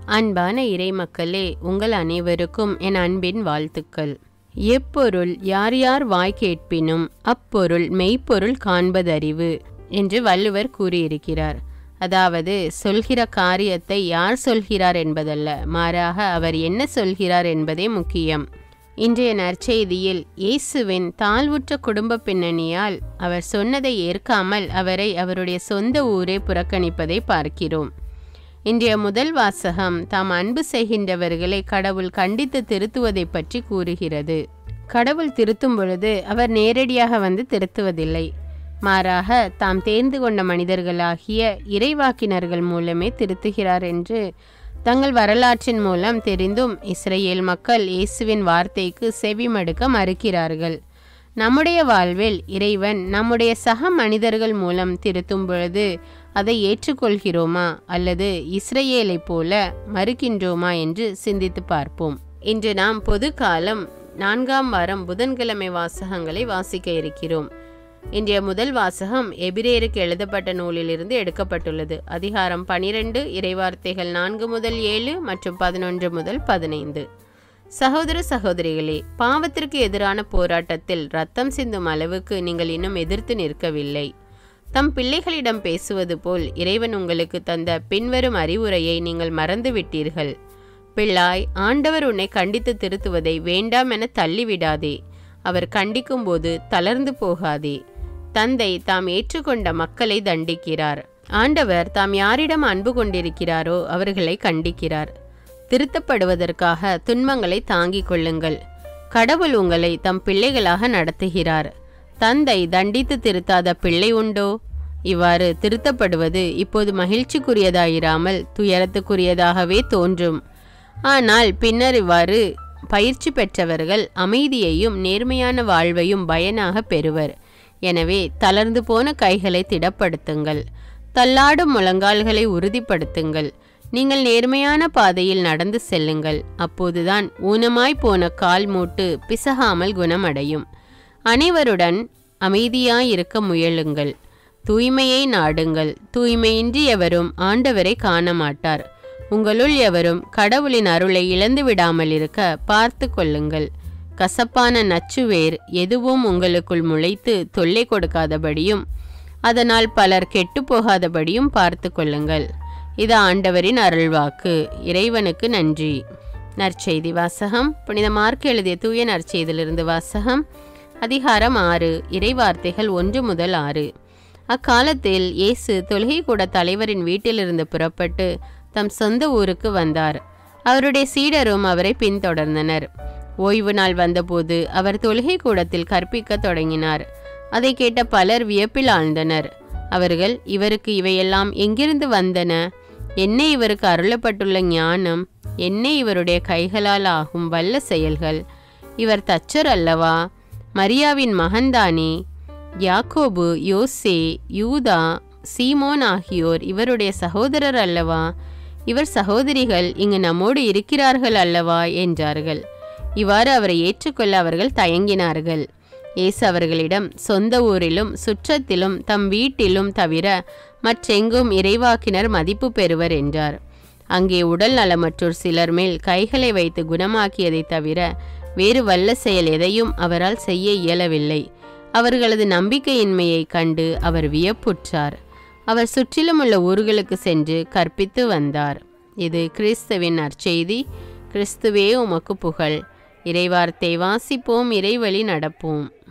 அன்பான இறைமக்களே, உங்கள் அனைவருக்கும் என் அன்பின் வாழ்த்துக்கள். எப்பொருள் யார் யார் வாய் கேட்பினும் அப்பொருள் மெய்ப்பொருள் காண்பதறிவு என்று வள்ளுவர் கூறியிருக்கிறார். அதாவது, சொல்கிற காரியத்தை யார் சொல்கிறார் என்பதல்ல, மாறாக அவர் என்ன சொல்கிறார் என்பதே முக்கியம். இன்றைய நற்செய்தியில் இயேசுவின் தாழ்வுற்ற குடும்ப பின்னணியால் அவர் சொன்னதை ஏற்காமல் அவரை அவருடைய சொந்த ஊரே புறக்கணிப்பதை பார்க்கிறோம். இன்றைய முதல் வாசகம் தாம் அன்பு செய்கின்றவர்களை கடவுள் கண்டித்து திருத்துவதை பற்றி கூறுகிறது. கடவுள் திருத்தும் பொழுது அவர் நேரடியாக வந்து திருத்துவதில்லை, மாறாக தாம் தேர்ந்து கொண்ட மனிதர்களாகிய இறைவாக்கினர்கள் மூலமே திருத்துகிறார் என்று தங்கள் வரலாற்றின் மூலம் தெரிந்தும் இஸ்ரேல் மக்கள் இயேசுவின் வார்த்தைக்கு செவிமடுக்க மறுக்கிறார்கள். நம்முடைய வாழ்வில் இறைவன் நம்முடைய சக மனிதர்கள் மூலம் திருத்தும் பொழுது அதை ஏற்றுக்கொள்கிறோமா அல்லது இஸ்ரேலை போல மறுக்கின்றோமா என்று சிந்தித்து பார்ப்போம். இன்று நாம் பொது காலம் 4ஆம் வாரம் புதன்கிழமை வாசகங்களை வாசிக்க இருக்கிறோம். இன்றைய முதல் வாசகம் எபிரேயருக்கு எழுதப்பட்ட நூலிலிருந்து எடுக்கப்பட்டுள்ளது. அதிகாரம் 12, இறைவார்த்தைகள் 4 முதல் 7 மற்றும் 11 முதல் 15. சகோதர சகோதரிகளே, பாவத்திற்கு எதிரான போராட்டத்தில் இரத்தம் சிந்தும் அளவுக்கு நீங்கள் இன்னும் எதிர்த்து நிற்கவில்லை. தம் பிள்ளைகளிடம் பேசுவது போல் இறைவன் உங்களுக்கு தந்த பின்வரும் அறிவுரையை நீங்கள் மறந்துவிட்டீர்கள். பிள்ளாய், ஆண்டவர் உன்னை கண்டித்து திருத்துவதை வேண்டாம் என தள்ளிவிடாதே. அவர் கண்டிக்கும் போது தளர்ந்து போகாதே. தந்தை தாம் ஏற்றுக்கொண்ட மக்களை தண்டிக்கிறார். ஆண்டவர் தாம் யாரிடம் அன்பு கொண்டிருக்கிறாரோ அவர்களை கண்டிக்கிறார். திருத்தப்படுவதற்காக துன்பங்களை தாங்கிக் கொள்ளுங்கள். கடவுள் உங்களை தம் பிள்ளைகளாக நடத்துகிறார். தந்தை தண்டித்து திருத்தாத பிள்ளை உண்டோ? இவ்வாறு திருத்தப்படுவது இப்போது மகிழ்ச்சிக்குரியதாயிராமல் துயரத்துக்குரியதாகவே தோன்றும். ஆனால் பின்னர் இவ்வாறு பயிற்சி பெற்றவர்கள் அமைதியையும் நேர்மையான வாழ்வையும் பயனாக பெறுவர். எனவே தளர்ந்து போன கைகளை திடப்படுத்துங்கள். தள்ளாடும் முழங்கால்களை உறுதிப்படுத்துங்கள். நீங்கள் நேர்மையான பாதையில் நடந்து செல்லுங்கள். அப்போதுதான் ஊனமாய் போன கால் மூட்டு பிசகாமல் குணமடையும். அனைவருடன் அமைதியாயிருக்க முயலுங்கள். தூய்மையை நாடுங்கள். தூய்மையின்றி எவரும் ஆண்டவரை காண மாட்டார். உங்களுள் எவரும் கடவுளின் அருளை இழந்து விடாமல் இருக்க பார்த்து கொள்ளுங்கள். கசப்பான நச்சுவேர் எதுவும் உங்களுக்குள் முளைத்து தொல்லை கொடுக்காதபடியும் அதனால் பலர் கெட்டு போகாதபடியும் பார்த்து கொள்ளுங்கள். இது ஆண்டவரின் அருள்வாக்கு. இறைவனுக்கு நன்றி. நற்செய்தி வாசகம் புனித மார்க் எழுதிய தூய நற்செய்தியிலிருந்து வாசகம். அதிகாரம் 6, இறைவார்த்தைகள் 1 முதல் 6. அக்காலத்தில் இயேசு தொழுகை கூட தலைவரின் வீட்டிலிருந்து புறப்பட்டு தம் சொந்த ஊருக்கு வந்தார். அவருடைய சீடரும் அவரை பின்தொடர்ந்தனர். ஓய்வு நாள் வந்தபோது அவர் தொழுகை கூடத்தில் கற்பிக்க தொடங்கினார். அதை கேட்ட பலர் வியப்பில் ஆழ்ந்தனர். அவர்கள், இவருக்கு இவையெல்லாம் எங்கிருந்து வந்தன? என்ன இவருக்கு அருளப்பட்டுள்ள ஞானம்? என்ன இவருடைய கைகளால் ஆகும் வல்ல செயல்கள்? இவர் தச்சர் அல்லவா? மரியாவின் மகன்தானே? யாக்கோபு, யோசே, யூதா, சீமோன் ஆகியோர் இவருடைய சகோதரர் அல்லவா? இவர் சகோதரிகள் இங்கு நம்மோடு இருக்கிறார்கள் அல்லவா என்றார்கள். இவ்வாறு அவரை ஏற்றுக்கொள்ள அவர்கள் தயங்கினார்கள். இயேசு அவர்களிடம், சொந்த ஊரிலும் சுற்றத்திலும் தம் வீட்டிலும் தவிர மற்றெங்கும் இறைவாக்கினர் மதிப்பு பெறுவர் என்றார். அங்கே உடல் நலமற்றோர் சிலர் மேல் கைகளை வைத்து குணமாக்கியதை தவிர வேறு வல்ல செயல் எதையும் அவரால் செய்ய இயலவில்லை. அவர்களது நம்பிக்கையின்மையை கண்டு அவர் வியப்புற்றார். அவர் சுற்றிலும் உள்ள ஊர்களுக்கு சென்று கற்பித்து வந்தார். இது கிறிஸ்துவின் நற்செய்தி. கிறிஸ்துவே உமக்கு புகழ். இறைவார்த்தை வாசிப்போம், இறைவழி நடப்போம்.